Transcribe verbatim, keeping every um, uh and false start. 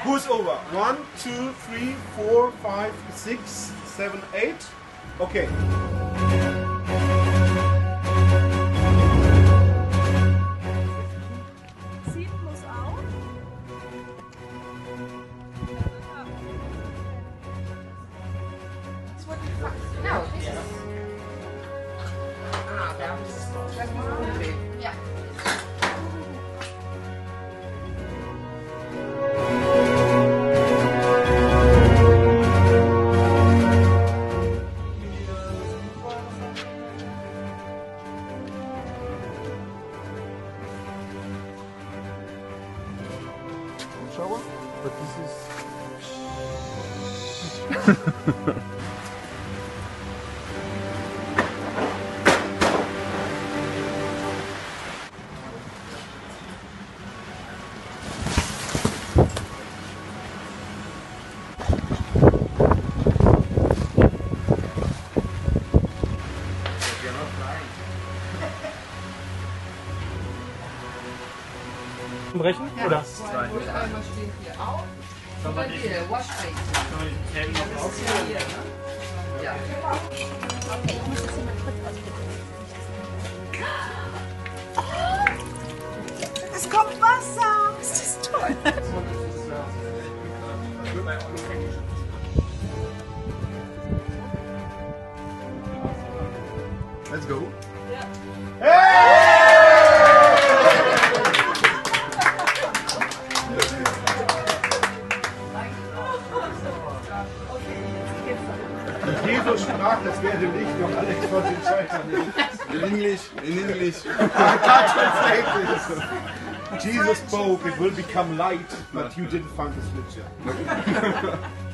Who's over? One, two, three, four, five, six, seven, eight. Okay. Sieben muss auch. No, this is... Ah, that was... Yeah. Shower? But this is... Brechen? Oder? Einmal stehen hier auf. Und dann hier, Waschbecken. Das ist ja hier, ne? Ja. Okay, ich muss das hier mal kurz ausprobieren. Es kommt Wasser! Das ist toll! Let's go. Ja. Jesus sprach, das werde nicht, doch Alex von den Scheitern. In English, in English. I can't translate this. Jesus spoke, it will become light, but you didn't find the switch yet.